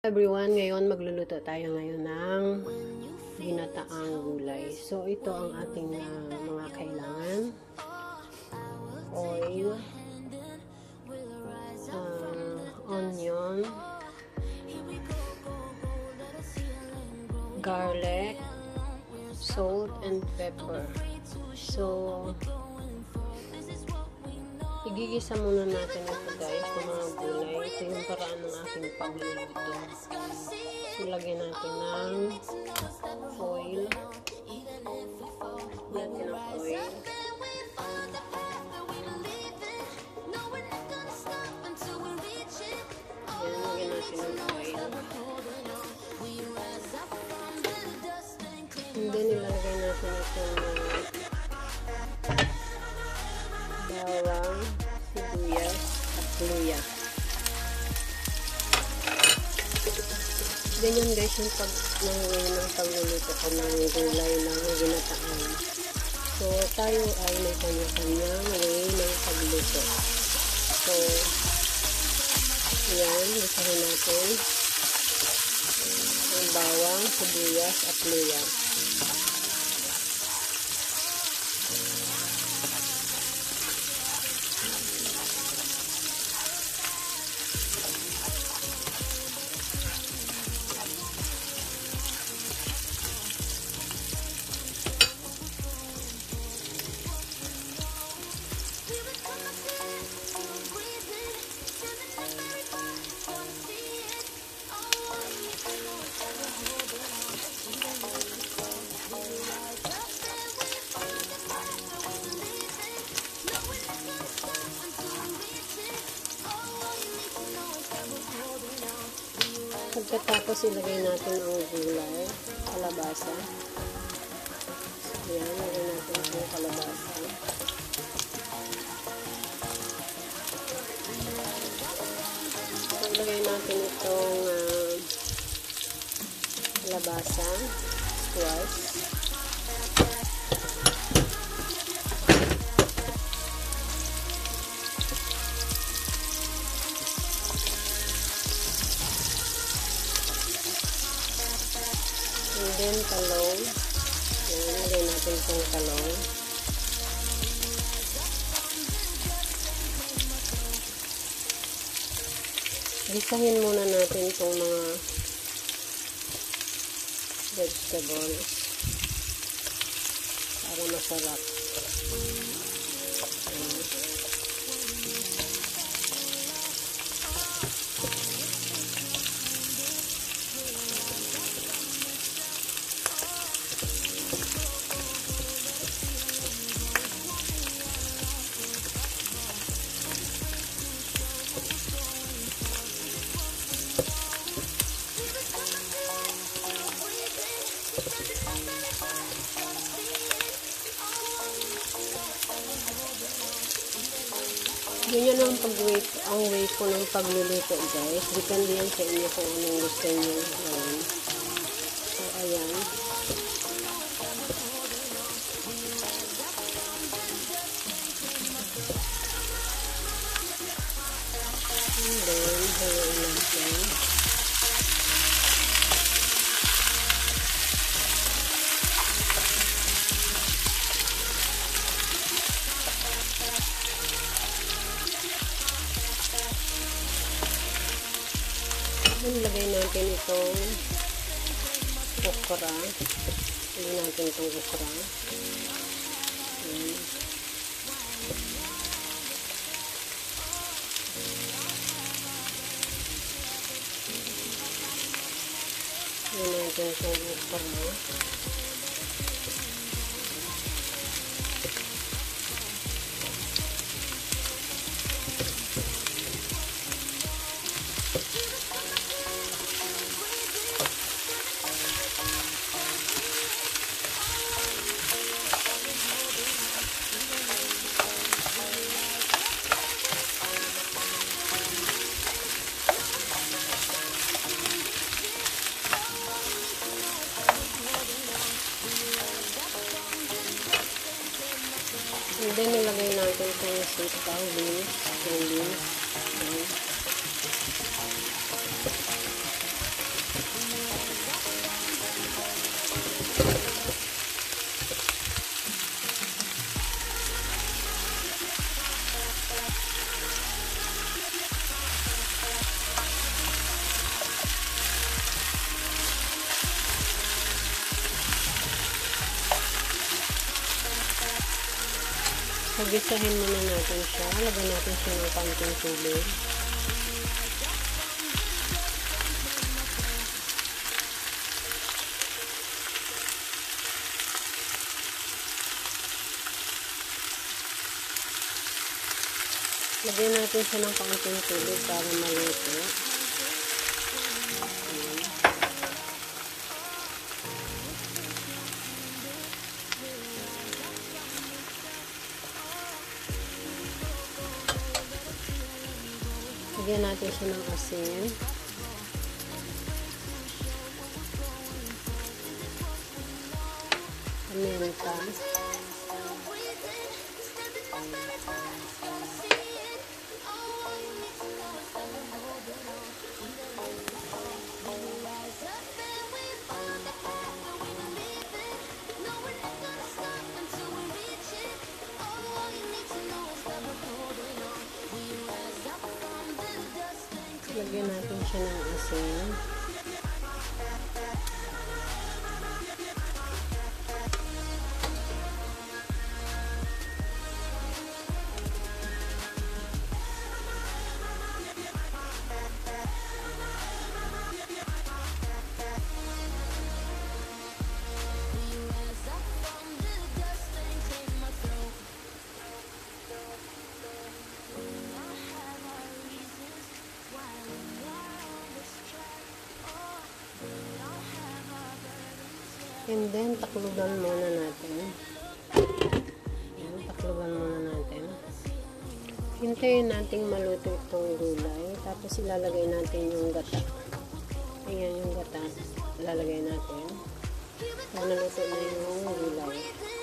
Everyone, ngayon magluluto tayo ngayon ng ginataang gulay. So ito ang ating mga kailangan. Oil, onion, garlic, salt, and pepper. So igigisa muna natin ito guys, ng mga gulay. Ito yung paraan ng aking pagluluto. So, lagyan natin ng oil. Lagyan ng oil. Ayan, lagyan natin ng oil. And then, ilalagay natin itong bawang, sibuyas, at luya. Ganyan guys yung pagluluto ko ng gulay ng ginataan. So, tayo ay may kanya-kanyang way ng pagluto. So, yan, isahin natin ang bawang, sibuyas, at luya. Pagkatapos ilagay natin ang gulay, kalabasa. Ayan, ilagay natin ang kalabasa. So, ilagay natin itong kalabasa, squash. And then, talong. Ayan, lagay natin itong talong. Gisahin muna natin itong mga vegetables para masarap. Ganyan ang way ko ng pagluluto guys. Depende yan sa inyo kung anong gusto nyo gawin. So, ayan. And then, haluin natin. Ilagay natin itong okra. Ilagay natin itong okra. Ilagay natin itong okra. And then, nilagay natin itong sitaw, beans, and beans. Gisahin muna natin siya. Lagyan natin siya ng kaunting tubig. Lagyan natin siya ng kaunting tubig para maluto. Lagyan natin siya ng asin. Paminta. Lagyan natin siya ng asin. And then, takluban muna natin. Ayan, takluban muna natin. Hintayin natin maluto itong gulay. Tapos, ilalagay natin yung gata. Ayan yung gata. Ilalagay natin. Pag naluto na yung gulay.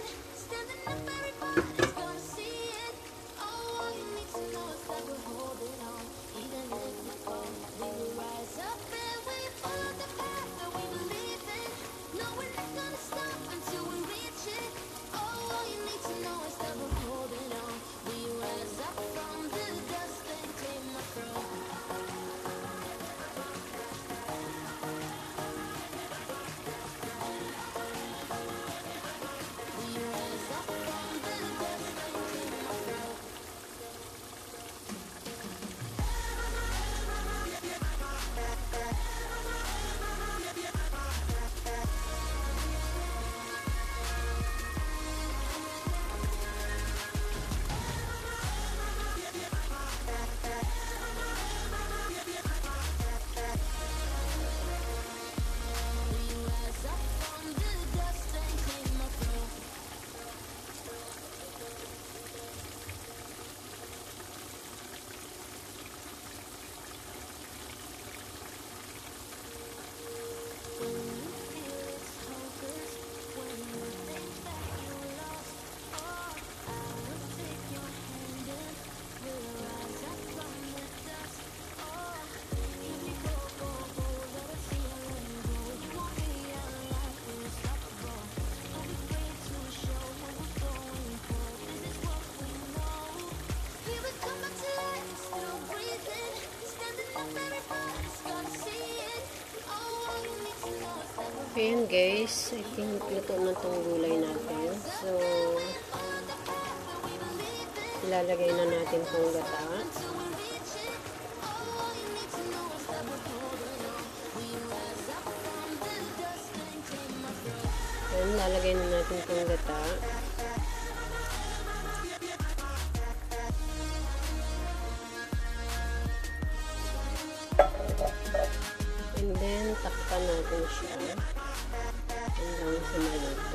Ayan guys, I think luto na itong gulay natin. So, ilalagay na natin itong gata. Ayan, lalagay na natin itong gata. And then, takpan natin siya hanggang sa maluto.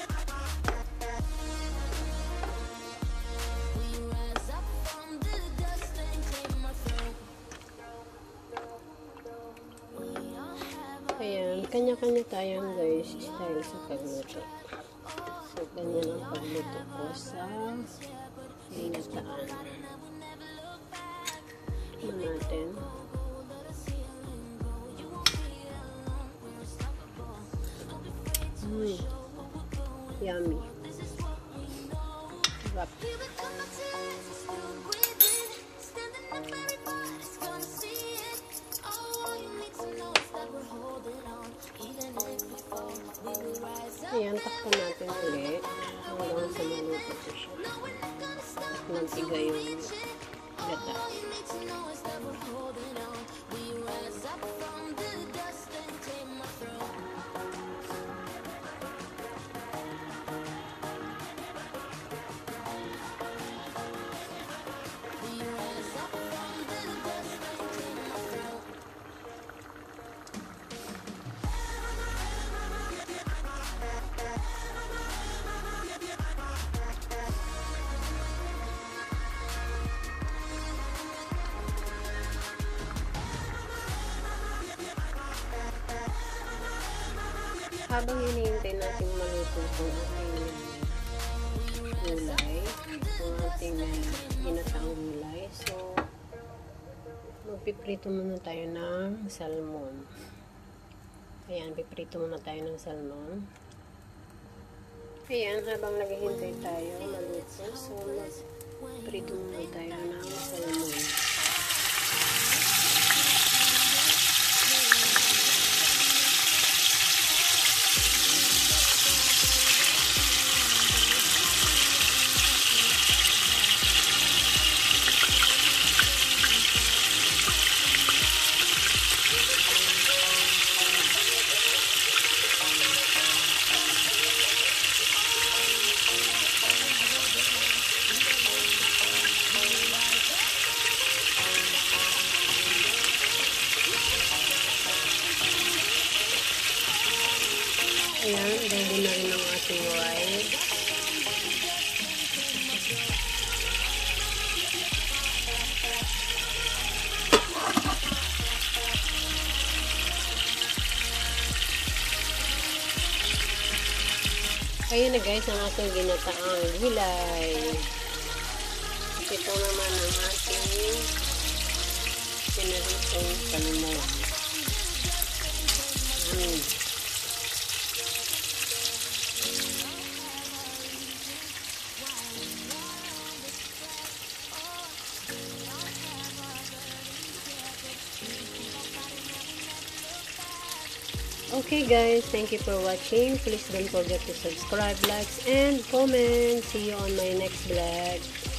Ayan, kanya-kanya tayo guys, style sa pagluto. So, ganyan ang pagluto ko sa ginataan. Ano natin? Yummy. Sarap. Ayan, takpan natin ulit hanggang sa maluto siya. mantiga yung gata. Habang hinihintay natin maluto itong ating gulay, itong ating ginataang gulay, so magpiprito muna tayo ng salmon. Ayan, piprito muna tayo ng salmon. Ayan, habang naghihintay tayo maluto, so magprito muna tayo ng salmon. Ayan, ready na rin ang ating rice. Ayan na guys, ang ating ginataang gulay. Ito naman ang ating pinaritong salmon. Okay guys, thank you for watching. Please don't forget to subscribe, like, and comment. See you on my next vlog.